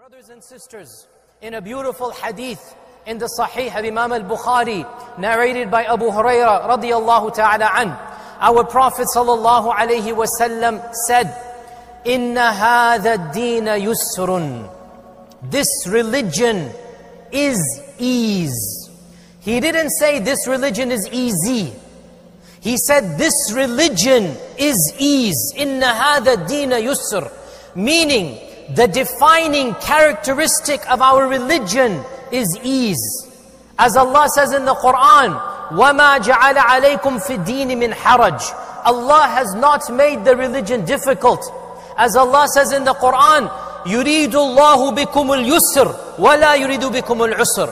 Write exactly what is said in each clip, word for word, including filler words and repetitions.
Brothers and sisters, in a beautiful hadith in the Sahih of Imam al-Bukhari, narrated by Abu Hurairah radiyallahu ta'ala an, our Prophet sallallahu alayhi wa sallam said, "Inna hadha ad-deena yusrun." This religion is ease. He didn't say this religion is easy. He said this religion is ease. Inna hadha ad-deena yusr. Meaning, the defining characteristic of our religion is ease. As Allah says in the Quran, وَمَا جَعَلَ عَلَيْكُمْ فِي الدِّينِ مِنْ حَرَجٍ. Allah has not made the religion difficult. As Allah says in the Quran, يُرِيدُ اللَّهُ بِكُمُ الْيُسْرِ وَلَا يُرِيدُ بِكُمُ الْعُسْرِ.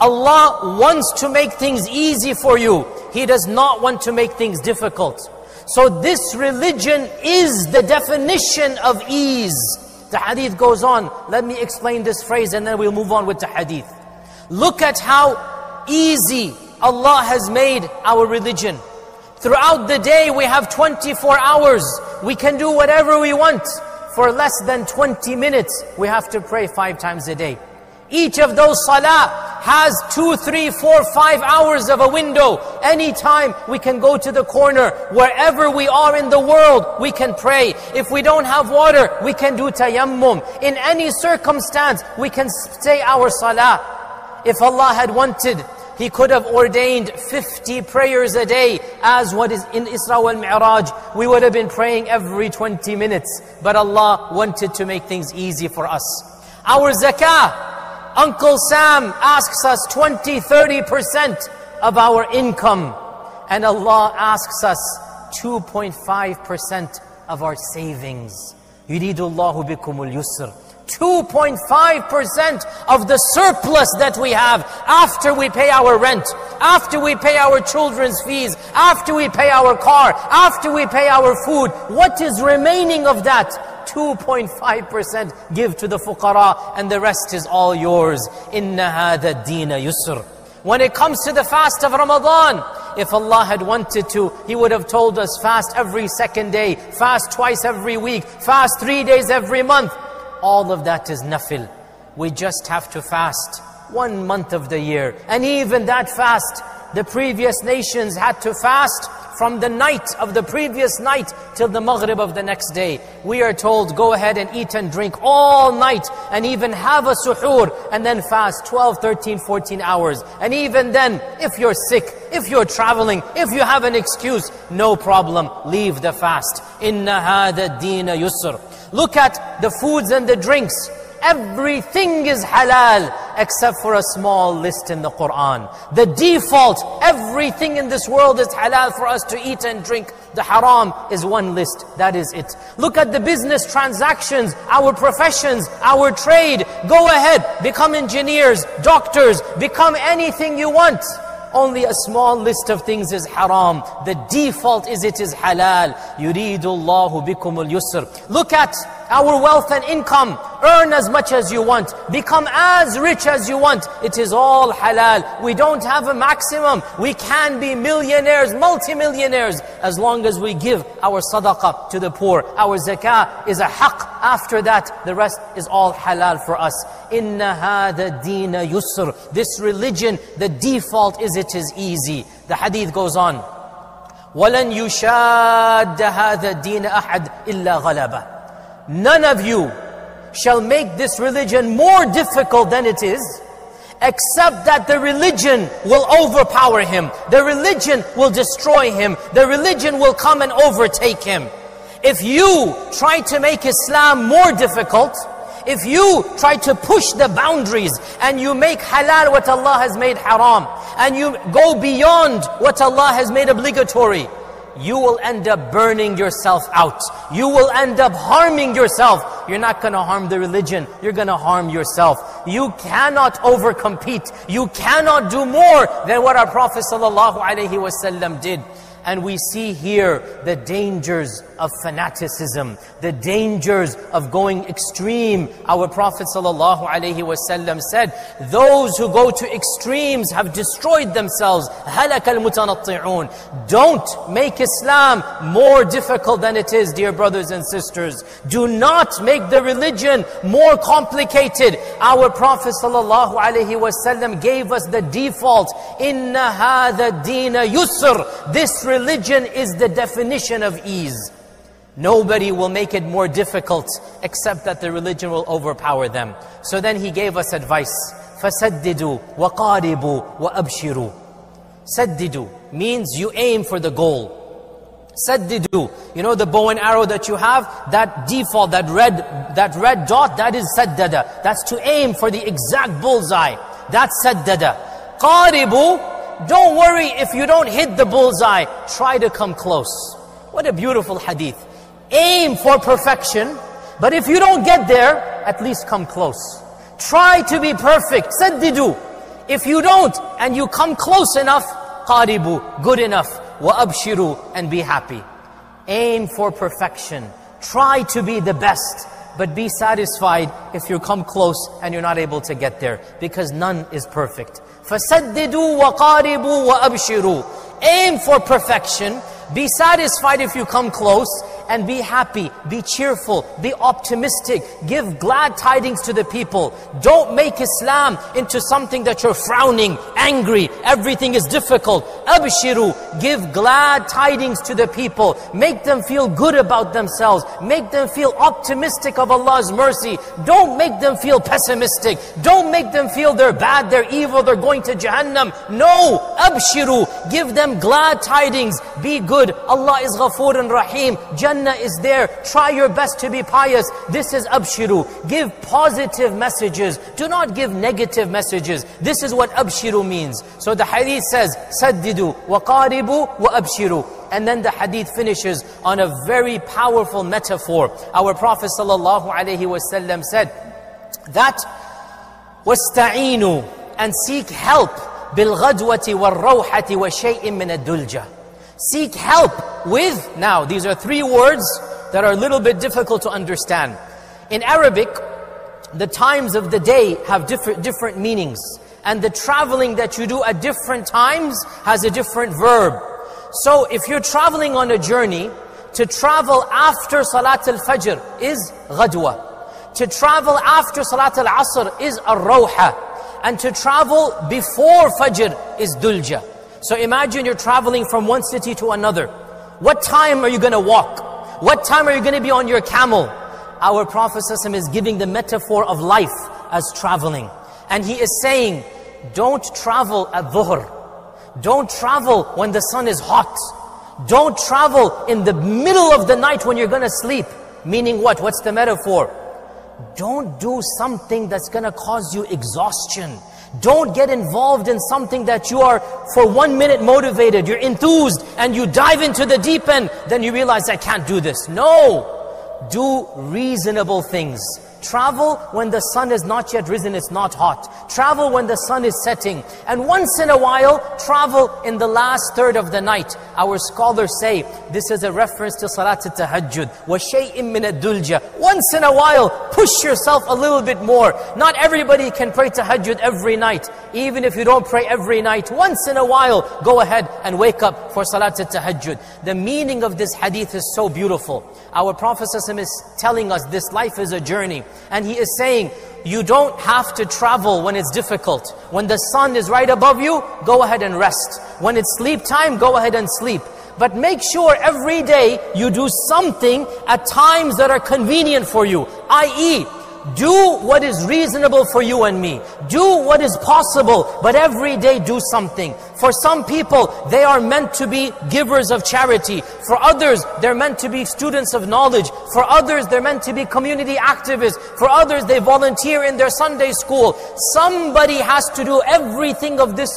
Allah wants to make things easy for you. He does not want to make things difficult. So this religion is the definition of ease. The hadith goes on. Let me explain this phrase and then we'll move on with the hadith. Look at how easy Allah has made our religion. Throughout the day we have twenty-four hours. We can do whatever we want. For less than twenty minutes, we have to pray five times a day. Each of those salah has two, three, four, five hours of a window. Anytime we can go to the corner. Wherever we are in the world, we can pray. If we don't have water, we can do tayammum. In any circumstance, we can say our salah. If Allah had wanted, He could have ordained fifty prayers a day, as what is in Isra wal Mi'raj. We would have been praying every twenty minutes. But Allah wanted to make things easy for us. Our zakah, Uncle Sam asks us twenty, thirty percent of our income. And Allah asks us two point five percent of our savings. يُرِيدُ اللَّهُ بِكُمُ الْيُسْرِ. two point five percent of the surplus that we have after we pay our rent, after we pay our children's fees, after we pay our car, after we pay our food. What is remaining of that? two point five percent give to the fuqara and the rest is all yours. Inna hadha ad-deena yusr. When it comes to the fast of Ramadan, if Allah had wanted to, He would have told us fast every second day, fast twice every week, fast three days every month. All of that is nafil. We just have to fast one month of the year. And even that fast, the previous nations had to fast from the night of the previous night till the maghrib of the next day. We are told, go ahead and eat and drink all night and even have a suhoor and then fast twelve, thirteen, fourteen hours. And even then, if you're sick, if you're traveling, if you have an excuse, no problem, leave the fast. Inna hadha ad-deena yusr. Look at the foods and the drinks. Everything is halal except for a small list in the Quran. The default, everything in this world is halal for us to eat and drink. The haram is one list, that is it. Look at the business transactions, our professions, our trade. Go ahead, become engineers, doctors, become anything you want. Only a small list of things is haram. The default is it is halal. يُرِيدُ اللَّهُ بِكُمُ الْيُسْرِ. Look at our wealth and income. Earn as much as you want. Become as rich as you want. It is all halal. We don't have a maximum. We can be millionaires, multimillionaires, as long as we give our sadaqah to the poor. Our zakah is a haqq. After that, the rest is all halal for us. Inna hadha ad-deena yusr. This religion, the default is it is easy. The hadith goes on. وَلَنْ يُشَادَّ هَذَا الدِّينَ أَحَدٍ إِلَّا غَلَبَهُ. None of you shall make this religion more difficult than it is, except that the religion will overpower him. The religion will destroy him. The religion will come and overtake him. If you try to make Islam more difficult, if you try to push the boundaries and you make halal what Allah has made haram, and you go beyond what Allah has made obligatory, you will end up burning yourself out. You will end up harming yourself. You're not going to harm the religion. You're going to harm yourself. You cannot overcompete. You cannot do more than what our Prophet ﷺ did. And we see here the dangers of fanaticism, the dangers of going extreme. Our Prophet ﷺ said, those who go to extremes have destroyed themselves. هَلَكَ الْمُتَنَطِّعُونَ. Don't make Islam more difficult than it is, dear brothers and sisters. Do not make the religion more complicated. Our Prophet ﷺ gave us the default. إِنَّ هَذَا الدِّينَ يُسْرٌ. This religion is the definition of ease. Nobody will make it more difficult except that the religion will overpower them. So then he gave us advice. فَسَدِّدُوا وَقَارِبُوا وَأَبْشِرُوا. Saddidu means you aim for the goal. Saddidu, you know the bow and arrow that you have, that default, that red, that red dot, that is saddada. That's to aim for the exact bullseye. That's saddada. Qaribu, don't worry if you don't hit the bullseye. Try to come close. What a beautiful hadith. Aim for perfection, but if you don't get there, at least come close. Try to be perfect. Saddidu. If you don't, and you come close enough, qaribu, good enough. Wa abshiru, and be happy. Aim for perfection. Try to be the best, but be satisfied if you come close and you're not able to get there, because none is perfect. فَسَدِّدُوا وَقَارِبُوا وَأَبْشِرُوا. Aim for perfection. Be satisfied if you come close, and be happy, be cheerful, be optimistic, give glad tidings to the people. Don't make Islam into something that you're frowning, angry, everything is difficult. Abshiru, give glad tidings to the people. Make them feel good about themselves. Make them feel optimistic of Allah's mercy. Don't make them feel pessimistic. Don't make them feel they're bad, they're evil, they're going to Jahannam. No, Abshiru, give them glad tidings. Be good. Allah is Ghafoor and Rahim. Jannah is there. Try your best to be pious. This is Abshiru. Give positive messages. Do not give negative messages. This is what Abshiru means. So the hadith says, Saddidu wa qaribu wa abshiru. And then the hadith finishes on a very powerful metaphor. Our Prophet ﷺ said that, وَاسْتَعِينُوا, and seek help, بِالْغَدْوَةِ وَالرَّوْحَةِ وَشَيْءٍ مِّنَ الدُّلْجَةِ. Seek help with, now these are three words that are a little bit difficult to understand. In Arabic, the times of the day have different, different meanings. And the traveling that you do at different times has a different verb. So if you're traveling on a journey, to travel after Salat al-Fajr is Ghadwa. To travel after Salat al-Asr is Ar-Rawha. And to travel before Fajr is Dulja. So imagine you're traveling from one city to another. What time are you going to walk? What time are you going to be on your camel? Our Prophet ﷺ is giving the metaphor of life as traveling. And he is saying, don't travel at dhuhr. Don't travel when the sun is hot. Don't travel in the middle of the night when you're going to sleep. Meaning what? What's the metaphor? Don't do something that's going to cause you exhaustion. Don't get involved in something that you are for one minute motivated, you're enthused, and you dive into the deep end, then you realize, I can't do this. No! Do reasonable things. Travel when the sun is not yet risen, it's not hot. Travel when the sun is setting. And once in a while, travel in the last third of the night. Our scholars say, this is a reference to Salat al-Tahajjud. وَشَيْءٍ مِّنَ الدُّلْجَةِ. Once in a while, push yourself a little bit more. Not everybody can pray Tahajjud every night. Even if you don't pray every night, once in a while, go ahead and wake up for Salat al-Tahajjud. The meaning of this hadith is so beautiful. Our Prophet ﷺ is telling us this life is a journey. And he is saying, you don't have to travel when it's difficult. When the sun is right above you, go ahead and rest. When it's sleep time, go ahead and sleep. But make sure every day you do something at times that are convenient for you. that is, do what is reasonable for you and me. Do what is possible, but every day do something. For some people, they are meant to be givers of charity. For others, they're meant to be students of knowledge. For others, they're meant to be community activists. For others, they volunteer in their Sunday school. Somebody has to do everything of this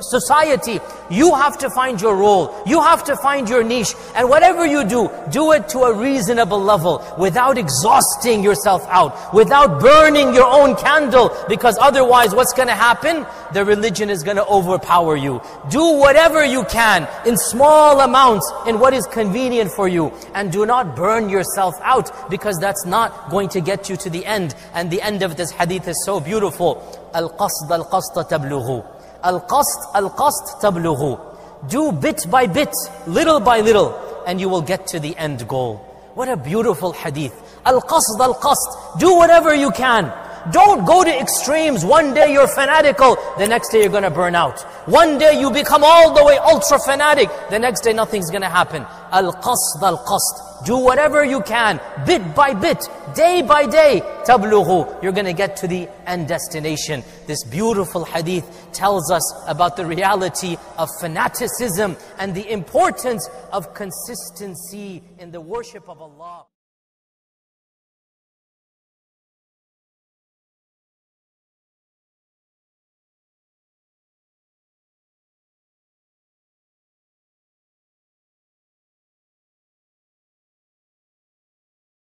society, you have to find your role. You have to find your niche. And whatever you do, do it to a reasonable level, without exhausting yourself out, without burning your own candle, because otherwise what's going to happen? The religion is going to overpower you. Do whatever you can, in small amounts, in what is convenient for you. And do not burn yourself out, because that's not going to get you to the end. And the end of this hadith is so beautiful. Al-qasd al-qasd tablughu. Al-qasd al-qasd tablughu. Do bit by bit, little by little, and you will get to the end goal. What a beautiful hadith. Al-qasd al-qasd. Do whatever you can. Don't go to extremes. One day you're fanatical, the next day you're going to burn out. One day you become all the way ultra fanatic, the next day nothing's going to happen. Al-qasd al-qasd. Do whatever you can, bit by bit, day by day. Tablughu. You're going to get to the end destination. This beautiful hadith tells us about the reality of fanaticism and the importance of consistency in the worship of Allah.